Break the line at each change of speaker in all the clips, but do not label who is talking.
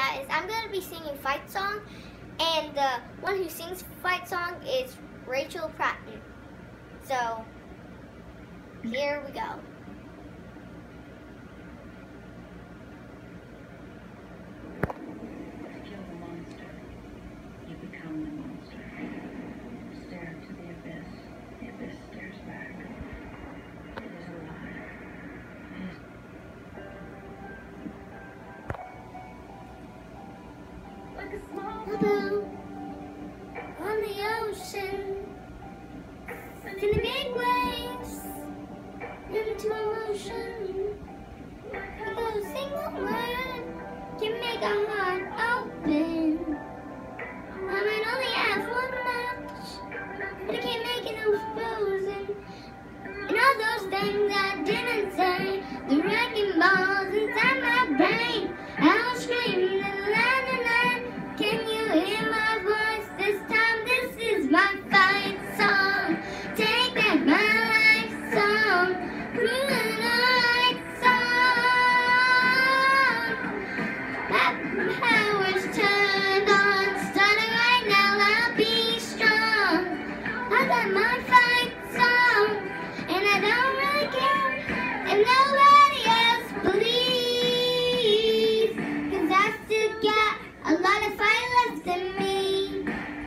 guys, I'm going to be singing fight song, and the one who sings fight song is Rachel Platten. So, here we go.
Kill the monster. You become the monster. Stare into the abyss. The abyss stares back. It is alive. Like a small
Blue on the ocean, in the big waves, into emotion. Because a single word can make a heart open. I might only have one match, but I can't make it no frozen. And all those things I didn't say, the wrecking balls inside my brain. I was screaming and la. Can you hear my voice this time? This is my fight song. Take back my life song. Ruin a right song. My power's turned on. Starting right now, I'll be strong. I got my fight song, and I don't really care if nobody else believes. 'Cause I still got a lot of fight left in me.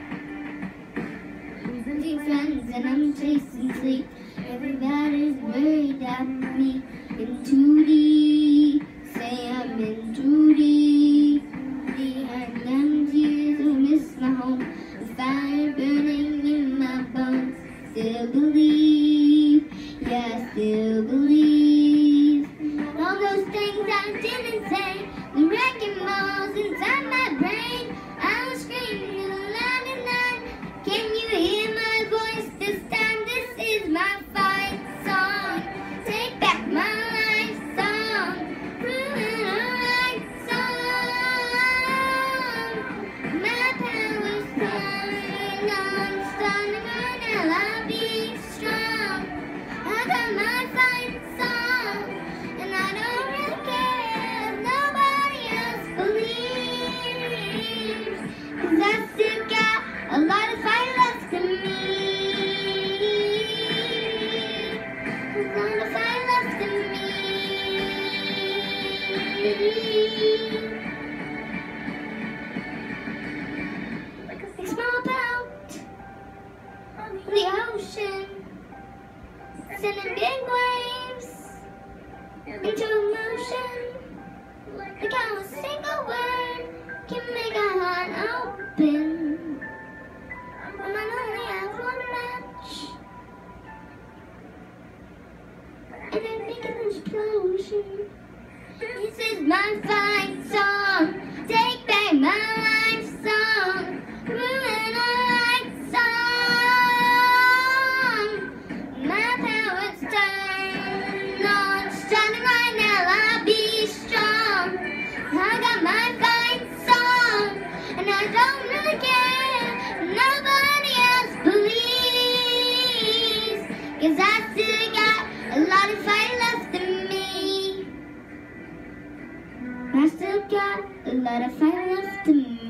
Losing friends and I'm chasing sleep. Everybody's worried about me. In too deep, say I'm in too deep. Behind them tears, I miss my home. The fire burning in my bones. Still believe, yeah, I still believe. All those things I didn't say, the wrecking balls inside my brain. I was screaming loud and loud. Can you hear my voice this time? This is my fight song. Take back my life song. Ruin a right song. My power's turning on. Starting right now, I'll be strong. I got my fight song, and I don't really care if nobody else believes. 'Cause I still got a lot of fight left in me. A lot of fight left in me. Like a small boat on the ocean, sending big waves into motion. Like how a single word can make a heart open. I might only have one match, and I make an explosion. This is my fight song. Take back my life song. Ruin a right song. My power's turned on. Starting right now, I'll be strong. I got my fight song, and I don't really care if nobody else believes. 'Cause I still got a lot of fight left in me. I still got a lot of fight left in me.